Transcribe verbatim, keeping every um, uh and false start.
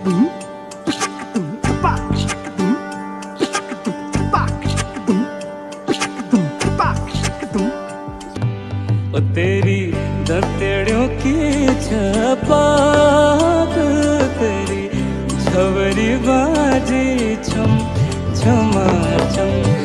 ओ तेरी दतेड़ों की छपाक, तेरी छवरी बाजी छम छमा छम।